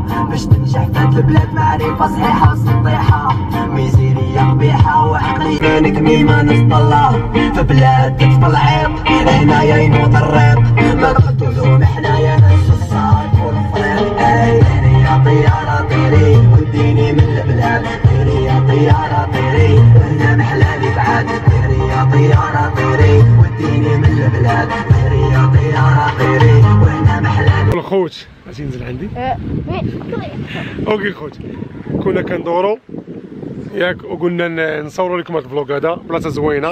باش تنجح فهاد البلاد معرفة صحيحة وصحيحة ميزيريا قبيحة وعقلي كانك ميما نسطلة في بلاد كتف العيط هنايا ينوض الريط ما نقدوزهم حنايا ناس الصاد والفريق طيري يا طيارة طيري وديني من البلاد طيري يا طيارة طيري هنا محلالي بعاد طيري يا طيارة طيري وديني من البلاد طيري يا طيارة طيري وهنا محلالي. الخوت غادي ينزل عندي اوكي خوت كنا كندورو ياك وقلنا نصوروا لكم هذا الفلوق هذا بلاصه زوينه.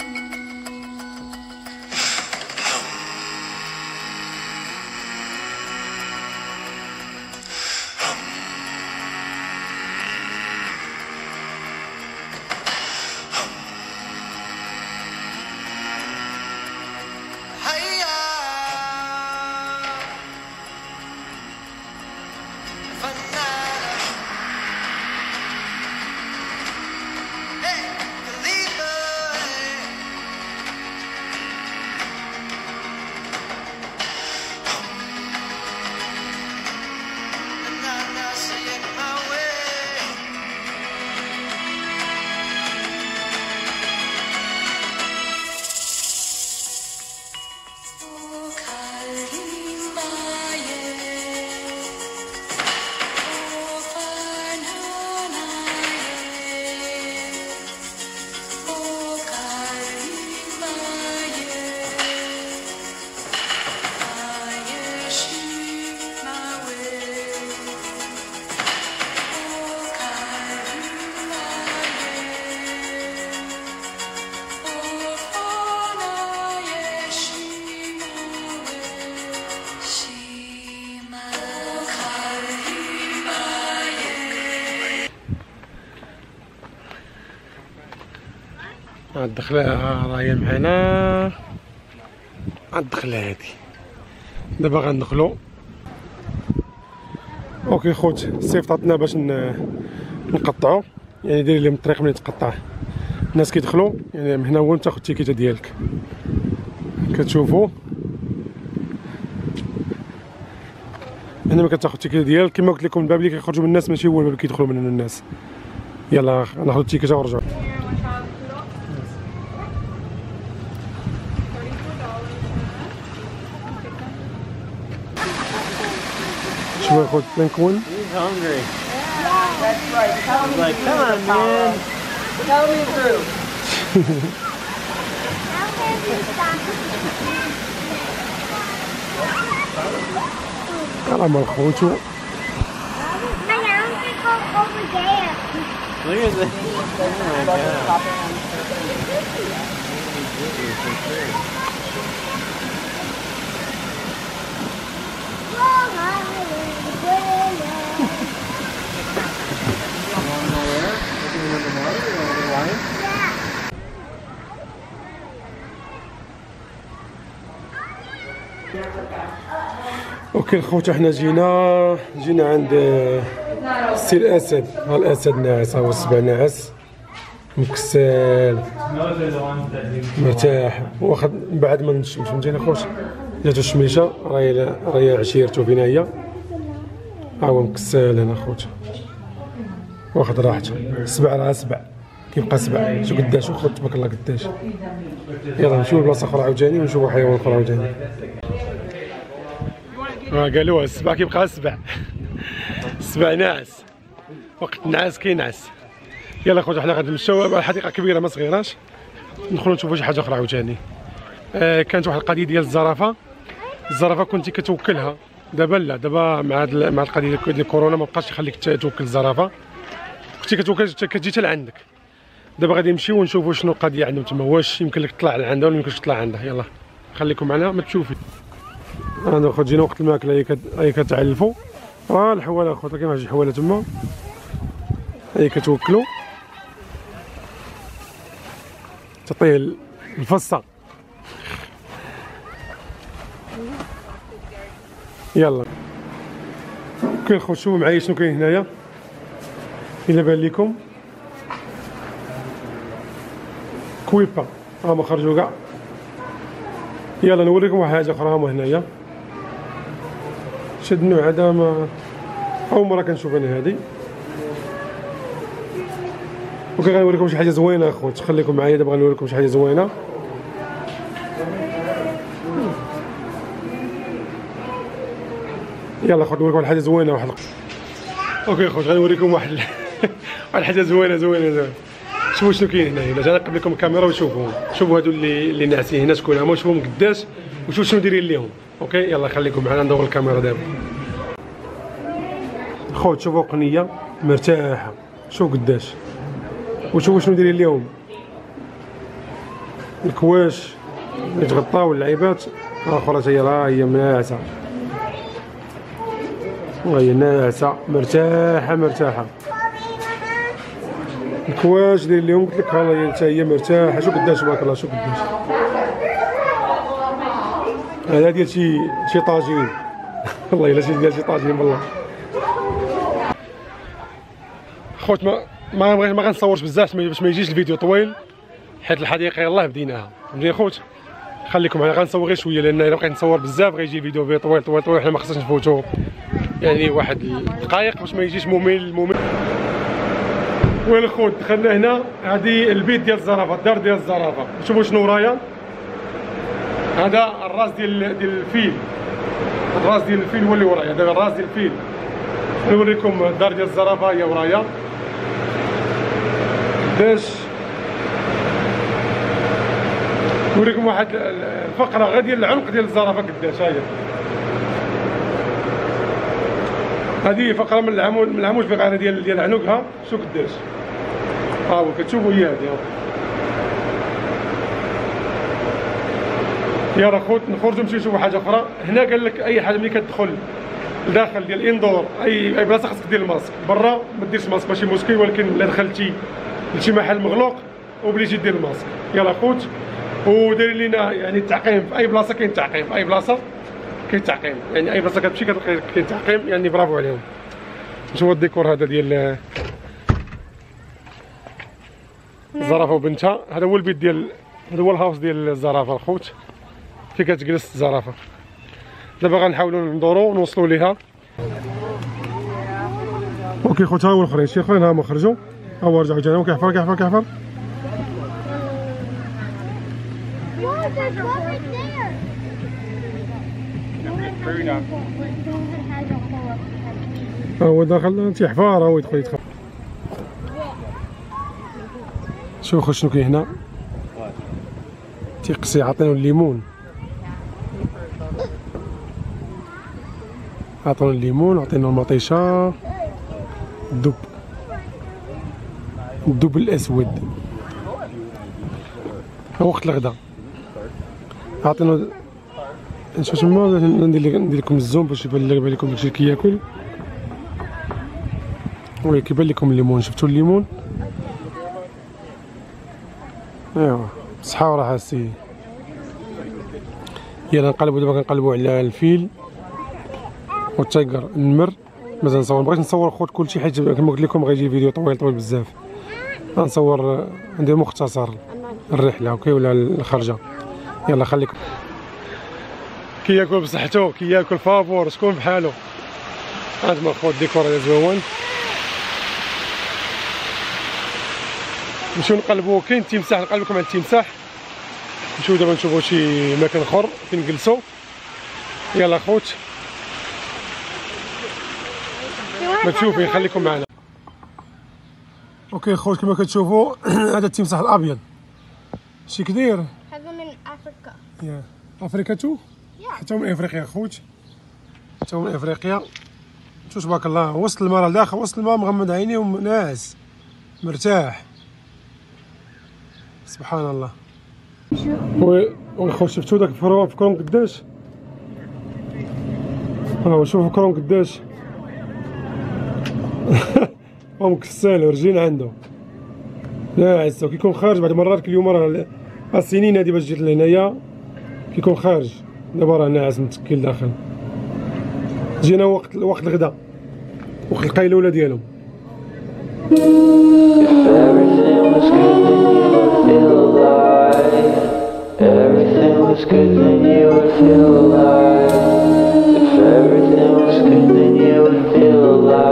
الدخله راهي معنا الدخله هادي دابا غندخلو. اوكي خوت صيفطاتنا باش نقطعو يعني داير لهم الطريق ملي تقطع الناس كيدخلوا يعني من هنا هو تاخذ التيكيته ديالك كتشوفوا هنا ما كتاخذ التيكيته ديالك كما قلت لكم الباب اللي كيخرجوا من الناس ماشي هو الباب اللي كيدخلوا منه الناس. يلا ناخذ التيكيته ونرجعوا. شو ياخذ بنكون؟ He's hungry. Yeah, that's right. Tell me like, come on, man. Tell me through. كلام الخوتو. Look at this. Oh my God. اوكي الخوت حنا جينا عند السي الاسد. ها الاسد ناعس، ها هو السبع ناعس مكسل مرتاح واخد بعد ما نشم. فهمتيني خوت جاتو الشميشه راهي عشيرتو فينا هي. ها هو مكسل هنا خوت واخد راحته. السبع راه سبع كيبقى سبع. شو قداش خوت تبارك الله قداش. يلا نمشيو لبلاصه اخرى عاوتاني ونشوفو حيوان اخر عاوتاني. قالوها السبع كيبقى سبع. السبع ناعس وقت النعاس كينعس. يلا خوتي حنا غادي نمشيو الحديقه كبيره ما صغيراش ندخلوا نشوفوا شي حاجه اخرى عاوتاني. كانت واحد القضيه ديال الزرافه كنتي كتوكلها. دابا لا، دابا مع القضيه ديال الكورونا ما بقاش يخليك توكل الزرافه. كنتي كتوكل كتجي حتى لعندك. دابا غادي نمشيو ونشوفوا شنو القضيه عندهم تما، واش يمكن لك تطلع لعندها ولا ما يمكنش تطلع عندها. يلا خليكم معنا ما تشوفي. انا خوت جينا وقت الماكله هي كتعلفوا. الحواله خوت كاين واحد الحواله تما هي كتوكلوا تعطيه الفصه. يلا كاين خوت شوفوا معايا شنو كاين هنايا الا بان لكم. كويبا هما خرجوا كاع. يلا نوريكم واحد حاجه اخرى هما هنايا. شد النوع هذا اول مره كنشوف انا هذه. وكنوريكم شي حاجه زوينه اخوت، خليكم معايا دابا غنوريكم شي حاجه زوينه. يلا اخوت نوريكم واحد حاجه زوينه واحد. اوكي اخوت غنوريكم واحد واحد حاجه زوينه. شوفوا شنو كاين هنايا. انا نقلب لكم الكاميرا وشوفوا هادو اللي ناعسين هنا شكون هما، شوفوهم قداش وشوفوا شنو دايرين ليهم. اوكي يلا خليكم معنا ندور الكاميرا دابا. خوت شوفوا قنيه مرتاحه، شوفوا قداش وشوفوا شنو دايرين ليهم الكواش اللي تغطاو اللعيبات. الاخرى راه هي ناعسه، وهي ناعسه مرتاحه. الكواش داير ليهم قلت لك ها حتى هي مرتاحه. شوف قداش تبارك الله، شوف قداش هذا ديال شي طاجين والله الا ديال شي طاجين والله. خوت ما غنصورش بزاف باش ما يجيش الفيديو طويل، حيت الحديقه يلاه بديناها فهمتي خوت. خليكم معنا غنصور غير شويه، لان الا بقيت نصور بزاف غيجي الفيديو فيه طويل. حنا ما خصناش نفوتو يعني واحد الدقائق باش ما يجيش ممل. وين الخوت دخلنا هنا، هذه البيت ديال الزرافه، الدار ديال الزرافه. شوفوا شنو ورايا، هذا الراس ديال الفيل. الراس ديال الفيل هو اللي ورايا، هذا الراس ديال الفيل. نوريكم الدار ديال الزرافه هي ورايا باش نوريكم واحد الفقره غير ديال العنق ديال الزرافه قداش. هذه فقره من العمود الفقري ديال عنقها، شوف قداش. ها هو كتشوفوا هي هذه. يا خوت نخرجوا نمشيو نشوفوا حاجه اخرى. هنا قال لك اي حاجه ملي كتدخل لداخل ديال الاندور اي بلاصه خاصك دير الماسك. برا ما ديرش ماسك ماشي مشكل، ولكن الا دخلتي لشي محل مغلوق وبليتي دير الماسك. يلا خوت ودايرين لينا يعني التعقيم في اي بلاصه. كاين تعقيم في اي بلاصه، كاين تعقيم يعني اي بلاصه كتمشي كتلقى كاين تعقيم، يعني برافو عليهم. شوفوا الديكور هذا ديال الزرافه وبنتها. هذا هو البيت ديال، هذا هو الهاوس ديال الزرافه الخوت، فين كتجلس الزرافه. دابا غنحاولوا ندوروا ونوصلوا ليها. اوكي خوت ها هو الاخرين، شي اخرين ها هما خرجوا، ها هو رجعوا جانا كيحفر. هو داخل تيحفر، هو يدخل. شوف خوت شنو كاين هنا، تيقسي عطينو الليمون. عطينو الليمون وعطينو المطيشه، الدب الاسود. وقت الغدا عطينو نشوف تما. ندير لكم الزوم باش يبان لكم داكشي كياكل. وي كيبان لكم الليمون، شفتوا الليمون؟ ايوا صحه وراحه السيد. يلا نقلبوا دابا، كنقلبوا على الفيل والتايغر النمر. مازال نصور، بغيت نصور خوت كلشي حيت كما قلت لكم غيجي الفيديو طويل بزاف. غنصور ندير مختصر الرحله اوكي ولا الخرجه. يلا خليكم. كياكل بصحتو، كياكل فابور، شكون بحالو. هانتما خوت الديكور هذا زوين. نمشيو نقلبوا، كاين التمساح، نقلب لكم على التمساح. نمشيو دابا نشوفوا شي مكان اخر فين نجلسوا. يلا خوت ما تشوفين، خليكم معنا. اوكي خوت كما كتشوفوا هذا التمساح الابيض شي كبير. هذا من افريقيا. يا افريقيا تو؟ حتى من افريقيا خوت، حتى من افريقيا. شوف تبارك الله، وسط الماء داخل وسط الماء، مغمض عينيه وناعس مرتاح. سبحان الله. وي خوت شفتوا داك الفكرون قداش؟ ها شوفوا الفكرون قداش. ومكسل ورجين عنده ناعس. كيكون خارج بعد مرات كل يوم، راه السنين هادي باش جيت لهنايا كيكون خارج. دابا راه ناعس متكل داخل. جينا وقت الغدا، وقت القيلوله ديالهم. Everything was good, then you would feel alive. If everything was good, then you would feel alive.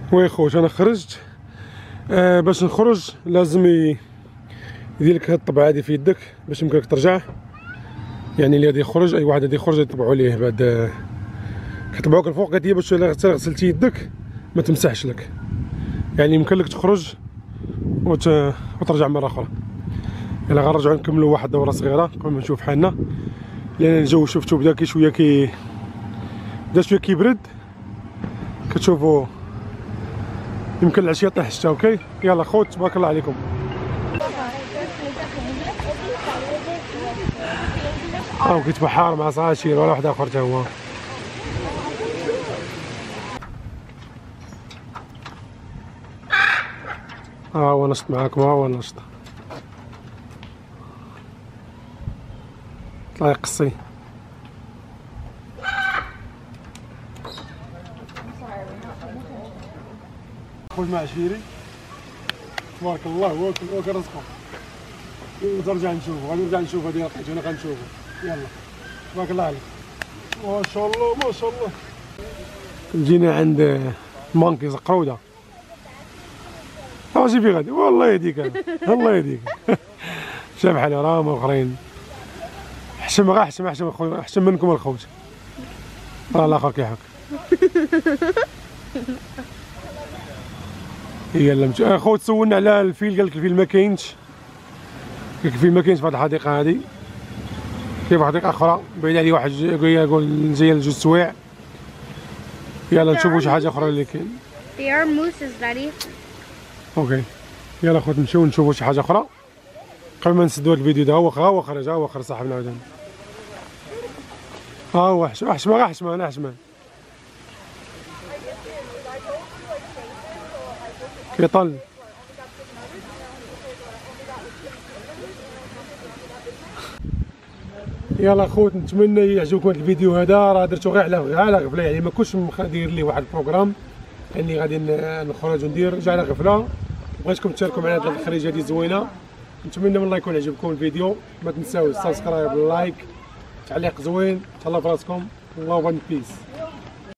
وي خوت انا خرجت. باش نخرج لازم يدير لك هاد الطبعه هادي في يدك باش يمكنك ترجع. يعني اللي غادي يخرج، اي واحد غادي يخرج يطبعوا ليه بعد، كيطبعوك الفوق قالت لي باش الا غسلتي يدك ما تمسحش لك. يعني يمكن لك تخرج وترجع مره اخرى. يلا غنرجعو نكملوا واحد الدوره صغيره قبل ما نشوف حالنا، لان الجو شفتو بدا شويه بدا شويه كيبرد. كتشوفوا يمكن العشيه طيح الشتا. اوكي يلا خوت تبارك الله عليكم. كنت بحار مع صاشير ولا واحد اخر تا هو. هو نشط معاكم، هو نشط طلع يقصي. خذ مع عشيري تبارك الله. واكل رزقه وترجع نشوفه. غادي نرجع نشوف هذه لقيتو انا غنشوفه. يلا تبارك الله عليك. ما شاء الله ما شاء الله. جينا عند مونكيز قروده. واش في غادي والله يهديك الله يهديك. شاف بحال راهم اخرين حشم غا حشم خويا، حشم منكم الخوت. راه الاخر كيحك. يلا خوت سولنا على الفيل، قال لك الفيل ما كاينش. قال لك الفيل ما كاينش في هذه الحديقه هذه. كاين حديقه اخرى بعيد عليه واحد يقول جايه لجوج سوايع. يلا نشوفوا شي حاجه اخرى اللي كاين. They are mooses, Daddy. اوكي يلا خوت نمشيو نشوفوا شي حاجه اخرى قبل ما نسدوا الفيديو ده. هو خرج صاحبنا عاوتاني. هو حشمه انا حشمه كيطل. يلا خوت نتمنى يعجبكم هذا الفيديو هذا. راه درتو غير على غفله، يعني ما كنتش ندير ليه واحد البروغرام اني غادي نخرج وندير جا على غفله. بغيتكم تشاركوا معنا هذه الخريجه هذه زوينه. نتمنى من الله يكون عجبكم الفيديو. ما تنساوش سبسكرايب، لايك، تعليق زوين. تهلاو في راسكم. الله وان بيس.